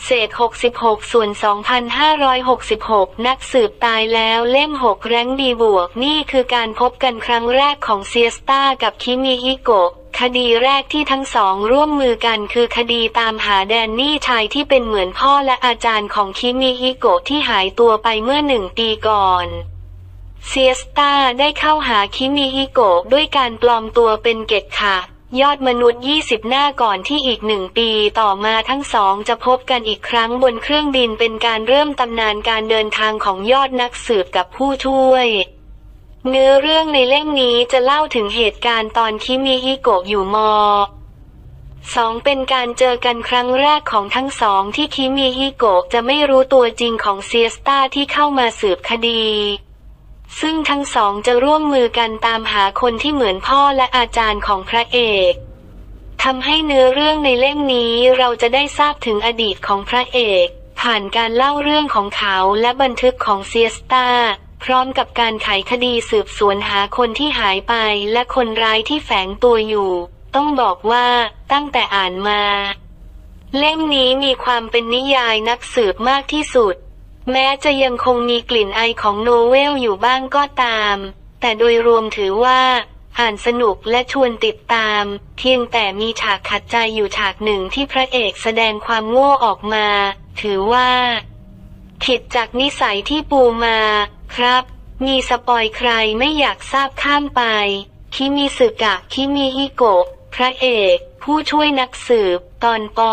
เศษ66ส่วน2566นักสืบตายแล้วเล่ม6แรงค์ดีบวกนี่คือการพบกันครั้งแรกของเซียสตากับคิมิฮิโกะคดีแรกที่ทั้งสองร่วมมือกันคือคดีตามหาแดนนี่ชายที่เป็นเหมือนพ่อและอาจารย์ของคิมิฮิโกะที่หายตัวไปเมื่อ1 ปีก่อนเซียสตาได้เข้าหาคิมิฮิโกะด้วยการปลอมตัวเป็นเกตค่ะยอดมนุษย์20หน้าก่อนที่อีก1 ปีต่อมาทั้งสองจะพบกันอีกครั้งบนเครื่องบินเป็นการเริ่มตำนานการเดินทางของยอดนักสืบกับผู้ช่วยเนื้อเรื่องในเล่มนี้จะเล่าถึงเหตุการณ์ตอนคิมิฮิโกะอยู่ม.2 เป็นการเจอกันครั้งแรกของทั้งสองที่คิมิฮิโกะจะไม่รู้ตัวจริงของเซียสตาที่เข้ามาสืบคดีซึ่งทั้งสองจะร่วมมือกันตามหาคนที่เหมือนพ่อและอาจารย์ของพระเอกทำให้เนื้อเรื่องในเล่มนี้เราจะได้ทราบถึงอดีตของพระเอกผ่านการเล่าเรื่องของเขาและบันทึกของเซียสตาพร้อมกับการไขคดีสืบสวนหาคนที่หายไปและคนร้ายที่แฝงตัวอยู่ต้องบอกว่าตั้งแต่อ่านมาเล่มนี้มีความเป็นนิยายนักสืบมากที่สุดแม้จะยังคงมีกลิ่นไอของโนเวลอยู่บ้างก็ตามแต่โดยรวมถือว่าอ่านสนุกและชวนติดตามเพียงแต่มีฉากขัดใจอยู่ฉากหนึ่งที่พระเอกแสดงความโง่ออกมาถือว่าผิดจากนิสัยที่ปูมาครับมีสปอยใครไม่อยากทราบข้ามไปคิมิสึกะคิมิฮิโกะพระเอกผู้ช่วยนักสืบตอนป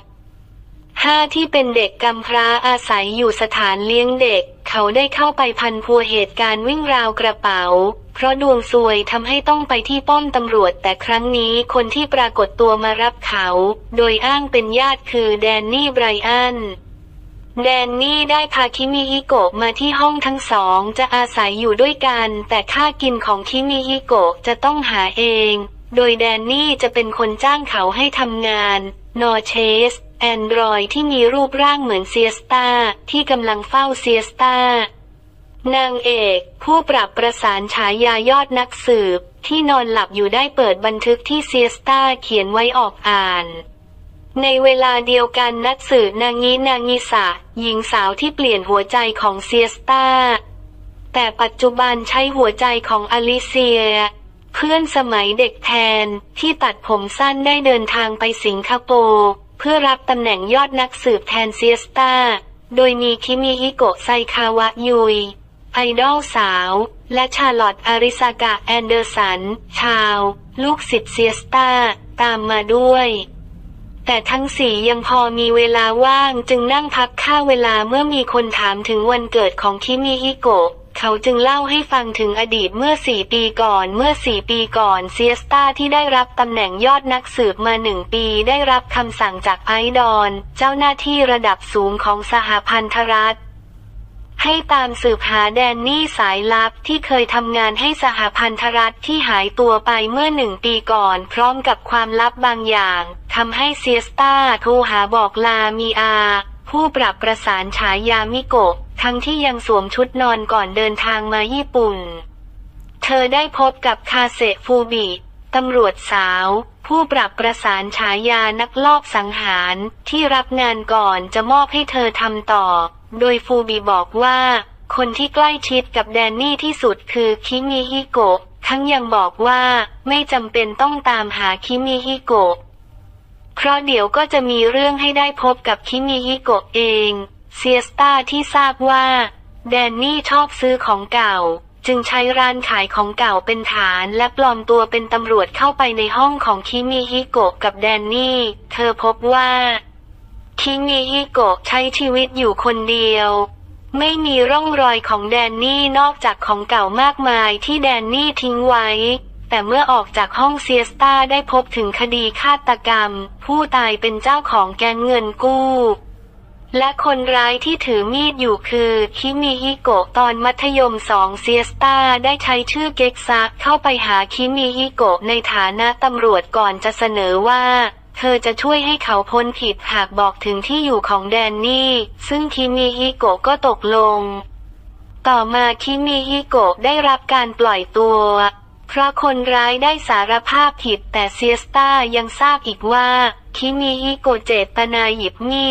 .5 ที่เป็นเด็กกำพร้าอาศัยอยู่สถานเลี้ยงเด็กเขาได้เข้าไปพันพัวเหตุการณ์วิ่งราวกระเป๋าเพราะดวงซวยทำให้ต้องไปที่ป้อมตำรวจแต่ครั้งนี้คนที่ปรากฏตัวมารับเขาโดยอ้างเป็นญาติคือแดนนี่ไบรอันแดนนี่ได้พาคิมิฮิโกะมาที่ห้องทั้งสองจะอาศัยอยู่ด้วยกันแต่ค่ากินของคิมิฮิโกะจะต้องหาเองโดยแดนนี่จะเป็นคนจ้างเขาให้ทำงานนอเชสแอนดรอยที่มีรูปร่างเหมือนเซียสตาที่กำลังเฝ้าเซียสตานางเอกผู้ปรับประสานฉายายอดนักสืบที่นอนหลับอยู่ได้เปิดบันทึกที่เซียสตาเขียนไว้ออกอ่านในเวลาเดียวกันนักสืบนางิสะหญิงสาวที่เปลี่ยนหัวใจของเซียสตาแต่ปัจจุบันใช้หัวใจของอลิเซียเพื่อนสมัยเด็กแทนที่ตัดผมสั้นได้เดินทางไปสิงคโปร์เพื่อรับตำแหน่งยอดนักสืบแทนเซียสตาโดยมีคิมิฮิโกะไซคาวะยุยไอดอลสาวและชาร์ลอตอาริซากะแอนเดอร์สันชาวลูกศิษย์เซียสตาตามมาด้วยแต่ทั้งสี่ยังพอมีเวลาว่างจึงนั่งพักฆ่าเวลาเมื่อมีคนถามถึงวันเกิดของคิมิฮิโกะเขาจึงเล่าให้ฟังถึงอดีตเมื่อ4 ปีก่อนเซียสตาที่ได้รับตำแหน่งยอดนักสืบมา1 ปีได้รับคำสั่งจากไอดอลเจ้าหน้าที่ระดับสูงของสหพันธรัฐให้ตามสืบหาแดนนี่สายลับที่เคยทำงานให้สหพันธรัฐที่หายตัวไปเมื่อ1 ปีก่อนพร้อมกับความลับบางอย่างทำให้เซียสตาโทรหาบอกลามีอาผู้ปรับประสานฉายามิโกะทั้งที่ยังสวมชุดนอนก่อนเดินทางมาญี่ปุ่นเธอได้พบกับคาเซฟูบิตำรวจสาวผู้ปรับประสานฉายานักลอบสังหารที่รับงานก่อนจะมอบให้เธอทำต่อโดยฟูบิบอกว่าคนที่ใกล้ชิดกับแดนนี่ที่สุดคือคิมิฮิโกะทั้งยังบอกว่าไม่จำเป็นต้องตามหาคิมิฮิโกะเพราะเดี๋ยวก็จะมีเรื่องให้ได้พบกับคิมิฮิโกะเองเซียสตาที่ทราบว่าแดนนี่ชอบซื้อของเก่าจึงใช้ร้านขายของเก่าเป็นฐานและปลอมตัวเป็นตำรวจเข้าไปในห้องของคิมิฮิโกะกับแดนนี่เธอพบว่าคิมิฮิโกะใช้ชีวิตอยู่คนเดียวไม่มีร่องรอยของแดนนี่นอกจากของเก่ามากมายที่แดนนี่ทิ้งไว้แต่เมื่อออกจากห้องเซียสตาได้พบถึงคดีฆาตกรรมผู้ตายเป็นเจ้าของแก๊งเงินกู้และคนร้ายที่ถือมีดอยู่คือคิมิฮิโกะตอนมัธยม2เซียสตาได้ใช้ชื่อเก็กซักเข้าไปหาคิมิฮิโกะในฐานะตำรวจก่อนจะเสนอว่าเธอจะช่วยให้เขาพ้นผิดหากบอกถึงที่อยู่ของแดนนี่ซึ่งคิมิฮิโกะก็ตกลงต่อมาคิมิฮิโกะได้รับการปล่อยตัวเพราะคนร้ายได้สารภาพผิดแต่เซียสตายังทราบอีกว่าคิมิฮิโกะเจตนาหยิบมีด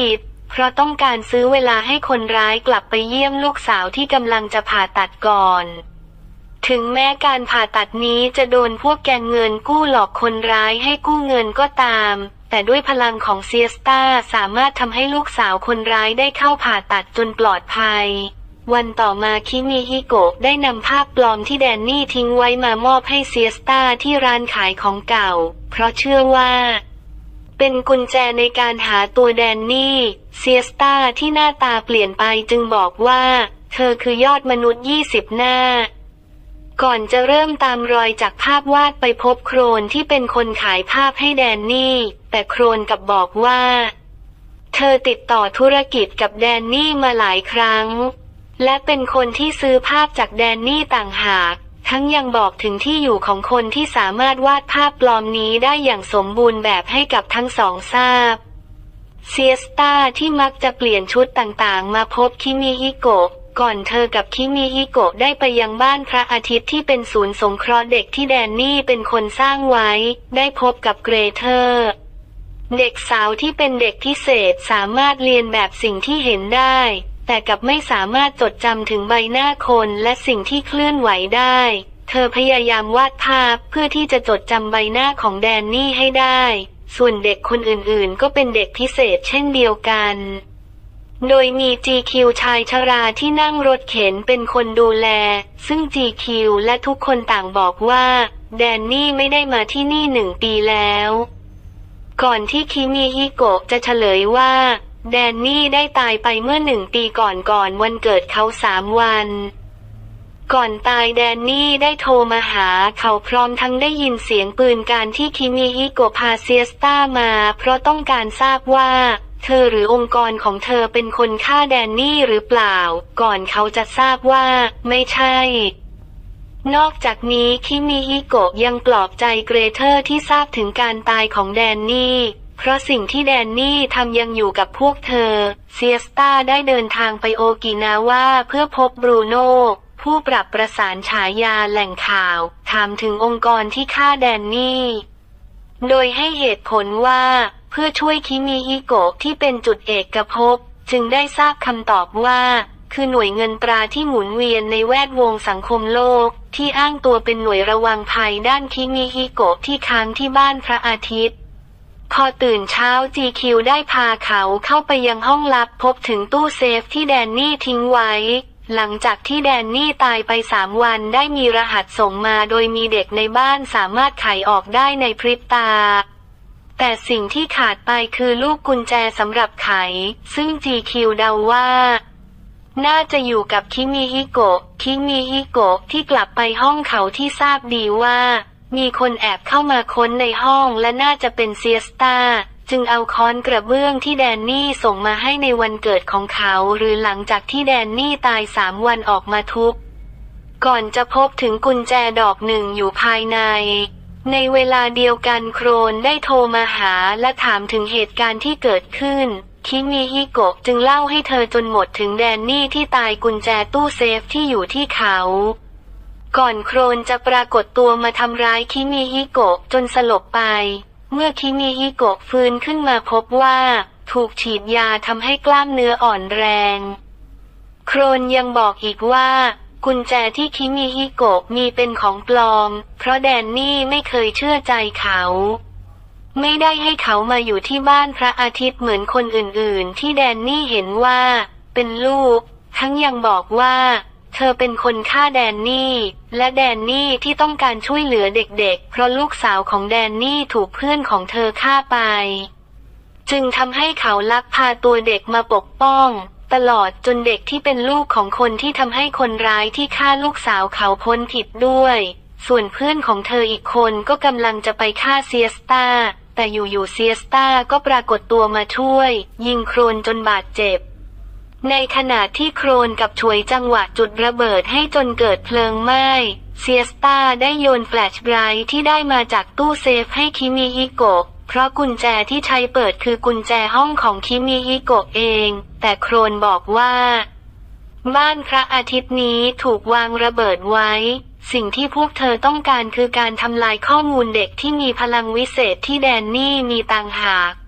เพราะต้องการซื้อเวลาให้คนร้ายกลับไปเยี่ยมลูกสาวที่กำลังจะผ่าตัดก่อนถึงแม้การผ่าตัดนี้จะโดนพวกแก๊งเงินกู้หลอกคนร้ายให้กู้เงินก็ตามแต่ด้วยพลังของเซียสตาสามารถทำให้ลูกสาวคนร้ายได้เข้าผ่าตัดจนปลอดภัยวันต่อมาคิมิฮิโกะได้นำภาพปลอมที่แดนนี่ทิ้งไว้มามอบให้เซียสตาที่ร้านขายของเก่าเพราะเชื่อว่าเป็นกุญแจในการหาตัวแดนนี่เซียสตาที่หน้าตาเปลี่ยนไปจึงบอกว่าเธอคือยอดมนุษย์20 หน้าก่อนจะเริ่มตามรอยจากภาพวาดไปพบโครนที่เป็นคนขายภาพให้แดนนี่แต่โครนกลับบอกว่าเธอติดต่อธุรกิจกับแดนนี่มาหลายครั้งและเป็นคนที่ซื้อภาพจากแดนนี่ต่างหากทั้งยังบอกถึงที่อยู่ของคนที่สามารถวาดภาพปลอมนี้ได้อย่างสมบูรณ์แบบให้กับทั้งสองทราบเซียสตาที่มักจะเปลี่ยนชุดต่างๆมาพบคิมิฮิโกะก่อนเธอกับคิมิฮิโกะได้ไปยังบ้านพระอาทิตย์ที่เป็นศูนย์สงเคราะห์เด็กที่แดนนี่เป็นคนสร้างไว้ได้พบกับเกรเธอร์เด็กสาวที่เป็นเด็กพิเศษสามารถเรียนแบบสิ่งที่เห็นได้แต่กับไม่สามารถจดจำถึงใบหน้าคนและสิ่งที่เคลื่อนไหวได้เธอพยายามวาดภาพเพื่อที่จะจดจำใบหน้าของแดนนี่ให้ได้ส่วนเด็กคนอื่นๆก็เป็นเด็กพิเศษเช่นเดียวกันโดยมี GQ ชายชราที่นั่งรถเข็นเป็นคนดูแลซึ่ง GQ และทุกคนต่างบอกว่าแดนนี่ไม่ได้มาที่นี่1 ปีแล้วก่อนที่คิมิฮิโกะจะเฉลยว่าแดนนี่ได้ตายไปเมื่อ1 ปีก่อนวันเกิดเขา3 วันก่อนตายแดนนี่ได้โทรมาหาเขาพร้อมทั้งได้ยินเสียงปืนการที่คิมิฮิโกะพาเซียสตามาเพราะต้องการทราบว่าเธอหรือองค์กรของเธอเป็นคนฆ่าแดนนี่หรือเปล่าก่อนเขาจะทราบว่าไม่ใช่นอกจากนี้คิมิฮิโกะยังปลอบใจเกรเธอร์ที่ทราบถึงการตายของแดนนี่เพราะสิ่งที่แดนนี่ทำยังอยู่กับพวกเธอเซียสตาได้เดินทางไปโอกินาวาเพื่อพบบรูโน่ผู้ปรับประสานฉายาแหล่งข่าวถามถึงองค์กรที่ฆ่าแดนนี่โดยให้เหตุผลว่าเพื่อช่วยคิมิฮิโกะที่เป็นจุดเอกภพจึงได้ทราบคำตอบว่าคือหน่วยเงินตราที่หมุนเวียนในแวดวงสังคมโลกที่อ้างตัวเป็นหน่วยระวังภัยด้านคิมิฮิโกะที่ค้างที่บ้านพระอาทิตย์พอตื่นเช้า GQ ได้พาเขาเข้าไปยังห้องลับพบถึงตู้เซฟที่แดนนี่ทิ้งไว้หลังจากที่แดนนี่ตายไป3 วันได้มีรหัสส่งมาโดยมีเด็กในบ้านสามารถไขออกได้ในพริบตาแต่สิ่งที่ขาดไปคือลูกกุญแจสำหรับไขซึ่ง GQ เดาว่าน่าจะอยู่กับคิมิฮิโกะที่กลับไปห้องเขาที่ทราบดีว่ามีคนแอบเข้ามาค้นในห้องและน่าจะเป็นเซียสตาจึงเอาค้อนกระเบื้องที่แดนนี่ส่งมาให้ในวันเกิดของเขาหรือหลังจากที่แดนนี่ตาย3 วันออกมาทุบก่อนจะพบถึงกุญแจดอกหนึ่งอยู่ภายในเวลาเดียวกันโครนได้โทรมาหาและถามถึงเหตุการณ์ที่เกิดขึ้นคิมิฮิโกะจึงเล่าให้เธอจนหมดถึงแดนนี่ที่ตายกุญแจตู้เซฟที่อยู่ที่เขาก่อนโครนจะปรากฏตัวมาทำร้ายคิมิฮิโกะจนสลบไปเมื่อคิมิฮิโกะฟื้นขึ้นมาพบว่าถูกฉีดยาทำให้กล้ามเนื้ออ่อนแรงโครนยังบอกอีกว่ากุญแจที่คิมิฮิโกะมีเป็นของปลอมเพราะแดนนี่ไม่เคยเชื่อใจเขาไม่ได้ให้เขามาอยู่ที่บ้านพระอาทิตย์เหมือนคนอื่นๆที่แดนนี่เห็นว่าเป็นลูกทั้งยังบอกว่าเธอเป็นคนฆ่าแดนนี่และแดนนี่ที่ต้องการช่วยเหลือเด็กๆเพราะลูกสาวของแดนนี่ถูกเพื่อนของเธอฆ่าไปจึงทำให้เขาลักพาตัวเด็กมาปกป้องตลอดจนเด็กที่เป็นลูกของคนที่ทำให้คนร้ายที่ฆ่าลูกสาวเขาพ้นผิดด้วยส่วนเพื่อนของเธออีกคนก็กำลังจะไปฆ่าเซียสตาแต่อยู่ๆเซียสตาก็ปรากฏตัวมาช่วยยิงโครนจนบาดเจ็บในขณะที่โครนกับฉวยจังหวะจุดระเบิดให้จนเกิดเพลิงไหม้เซียสตาได้โยนแฟลชไดรฟ์ที่ได้มาจากตู้เซฟให้คิมิฮิโกะเพราะกุญแจที่ใช้เปิดคือกุญแจห้องของคิมิฮิโกะเองแต่โครนบอกว่าบ้านพระอาทิตย์นี้ถูกวางระเบิดไว้สิ่งที่พวกเธอต้องการคือการทำลายข้อมูลเด็กที่มีพลังวิเศษที่แดนนี่มีต่างหาก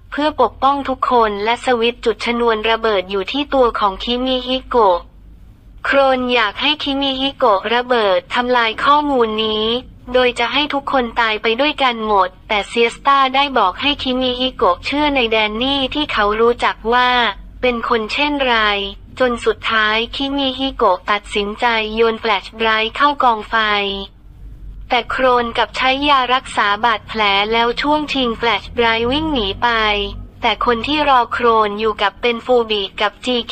เพื่อปกป้องทุกคนและสวิตช์จุดชนวนระเบิดอยู่ที่ตัวของคิมิฮิโกะโครนอยากให้คิมิฮิโกะระเบิดทำลายข้อมูลนี้โดยจะให้ทุกคนตายไปด้วยกันหมดแต่เซียสตาได้บอกให้คิมิฮิโกะเชื่อในแดนนี่ที่เขารู้จักว่าเป็นคนเช่นไรจนสุดท้ายคิมิฮิโกะตัดสินใจโยนแฟลชไดรฟ์เข้ากองไฟแต่โครนกับใช้ยารักษาบาดแผลแล้วช่วงชิงแฟลชไดรฟ์วิ่งหนีไปแต่คนที่รอโครนอยู่กับเป็นฟูบิกับ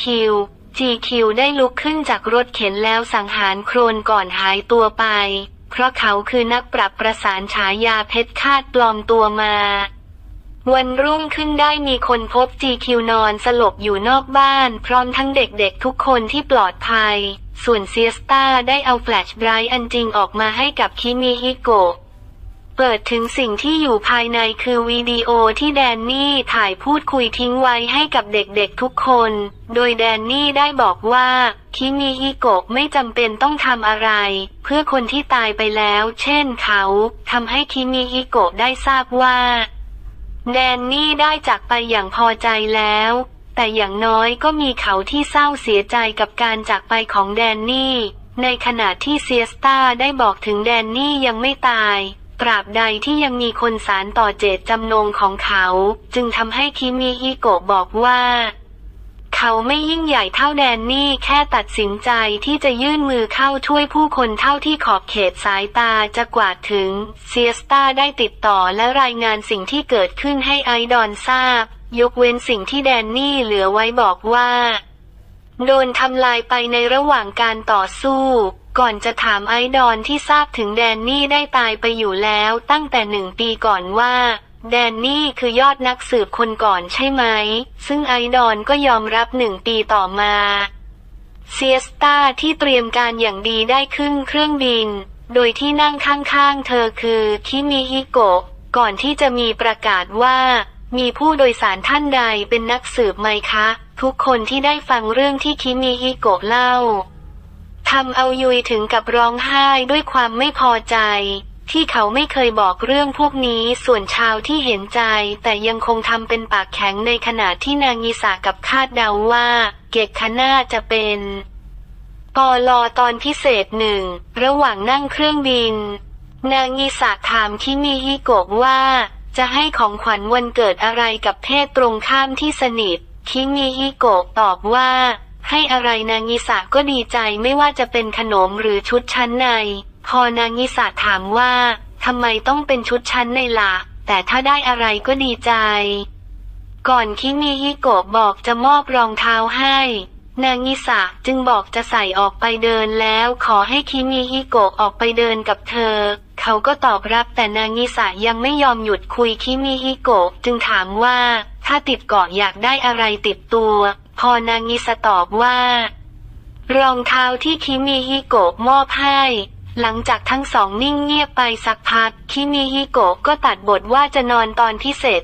GQ ได้ลุกขึ้นจากรถเข็นแล้วสังหารโครนก่อนหายตัวไปเพราะเขาคือนักปรับประสานฉายาเพชรคาดปลอมตัวมาวันรุ่งขึ้นได้มีคนพบ GQ นอนสลบอยู่นอกบ้านพร้อมทั้งเด็กๆทุกคนที่ปลอดภัยส่วนเซียสตาได้เอาแฟลชไดรฟ์อันจริงออกมาให้กับคิมิฮิโกะเปิดถึงสิ่งที่อยู่ภายในคือวิดีโอที่แดนนี่ถ่ายพูดคุยทิ้งไว้ให้กับเด็กๆทุกคนโดยแดนนี่ได้บอกว่าคิมิฮิโกะไม่จำเป็นต้องทำอะไรเพื่อคนที่ตายไปแล้วเช่นเขาทำให้คิมิฮิโกะได้ทราบว่าแดนนี่ได้จากไปอย่างพอใจแล้วแต่อย่างน้อยก็มีเขาที่เศร้าเสียใจกับการจากไปของแดนนี่ในขณะที่เซียสตาได้บอกถึงแดนนี่ยังไม่ตายตราบใดที่ยังมีคนสานต่อเจตจำนงของเขาจึงทำให้คิมิฮิโกะบอกว่าเขาไม่ยิ่งใหญ่เท่าแดนนี่แค่ตัดสินใจที่จะยื่นมือเข้าช่วยผู้คนเท่าที่ขอบเขตสายตาจะกวาดถึงเซียสตาได้ติดต่อและรายงานสิ่งที่เกิดขึ้นให้ไอดอนทราบยกเว้นสิ่งที่แดนนี่เหลือไว้บอกว่าโดนทำลายไปในระหว่างการต่อสู้ก่อนจะถามไอดอนที่ทราบถึงแดนนี่ได้ตายไปอยู่แล้วตั้งแต่1 ปีก่อนว่าแดนนี่คือยอดนักสืบคนก่อนใช่ไหมซึ่งไอดอนก็ยอมรับ1 ปีต่อมาเซียสตาที่เตรียมการอย่างดีได้ขึ้นเครื่องบินโดยที่นั่งข้างๆเธอคือคิมิฮิโกะก่อนที่จะมีประกาศว่ามีผู้โดยสารท่านใดเป็นนักสืบไหมคะทุกคนที่ได้ฟังเรื่องที่คิมิฮิโกะเล่าทำเอายุยถึงกับร้องไห้ด้วยความไม่พอใจที่เขาไม่เคยบอกเรื่องพวกนี้ส่วนชาวที่เห็นใจแต่ยังคงทำเป็นปากแข็งในขณะที่นางิสะกับคาดเดาว่าเกกคาน่าจะเป็นปลตอนพิเศษ1ระหว่างนั่งเครื่องบินนางิสะถามคิมิฮิโกะว่าจะให้ของขวัญวันเกิดอะไรกับเพศตรงข้ามที่สนิทคิมิฮิโกะตอบว่าให้อะไรนางิสะก็ดีใจไม่ว่าจะเป็นขนมหรือชุดชั้นในพอนางิสะถามว่าทำไมต้องเป็นชุดชั้นในล่ะแต่ถ้าได้อะไรก็ดีใจก่อนคิมิฮิโกะบอกจะมอบรองเท้าให้นางิสะจึงบอกจะใส่ออกไปเดินแล้วขอให้คิมิฮิโกะออกไปเดินกับเธอเขาก็ตอบรับแต่นางิสะยังไม่ยอมหยุดคุยคิมิฮิโกะจึงถามว่าถ้าติดเกาะอยากได้อะไรติดตัวพอนางิสะตอบว่ารองเท้าที่คิมิฮิโกะมอบให้หลังจากทั้งสองนิ่งเงียบไปสักพักคิมิฮิโกะก็ตัดบทว่าจะนอนตอนพิเศษ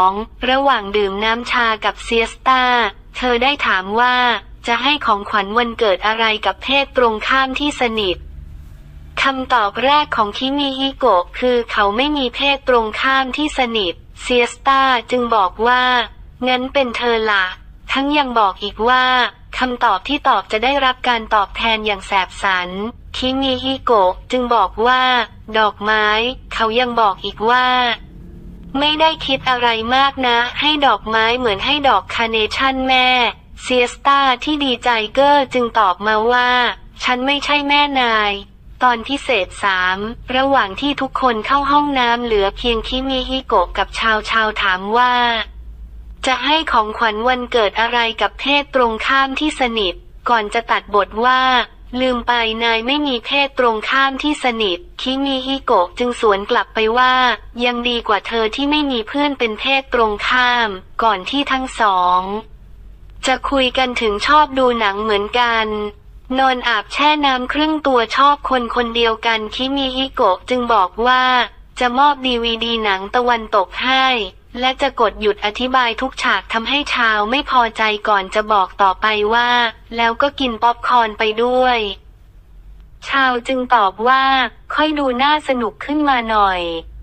2ระหว่างดื่มน้ำชากับเซียสตาเธอได้ถามว่าจะให้ของขวัญวันเกิดอะไรกับเพศตรงข้ามที่สนิทคำตอบแรกของคิมิฮิโกะคือเขาไม่มีเพศตรงข้ามที่สนิทเซียสตาจึงบอกว่างั้นเป็นเธอล่ะทั้งยังบอกอีกว่าคำตอบที่ตอบจะได้รับการตอบแทนอย่างแสบสันคิมิฮิโกะจึงบอกว่าดอกไม้เขายังบอกอีกว่าไม่ได้คิดอะไรมากนะให้ดอกไม้เหมือนให้ดอกคาร์เนชั่นแม่เซียสตาที่ดีใจเกอร์จึงตอบมาว่าฉันไม่ใช่แม่นายตอนพิเศษ3ระหว่างที่ทุกคนเข้าห้องน้ำเหลือเพียงคิมิฮิโกะกับชาวถามว่าจะให้ของขวัญวันเกิดอะไรกับเพศตรงข้ามที่สนิทก่อนจะตัดบทว่าลืมไปนายไม่มีเพศตรงข้ามที่สนิทคิมิฮิโกะจึงสวนกลับไปว่ายังดีกว่าเธอที่ไม่มีเพื่อนเป็นเพศตรงข้ามก่อนที่ทั้งสองจะคุยกันถึงชอบดูหนังเหมือนกันนอนอาบแช่น้ำครึ่งตัวชอบคนเดียวกันคิมิฮิโกะจึงบอกว่าจะมอบDVDหนังตะวันตกให้และจะกดหยุดอธิบายทุกฉากทำให้ชาวไม่พอใจก่อนจะบอกต่อไปว่าแล้วก็กินป๊อปคอร์นไปด้วย ชาวจึงตอบว่าค่อยดูน่าสนุกขึ้นมาหน่อย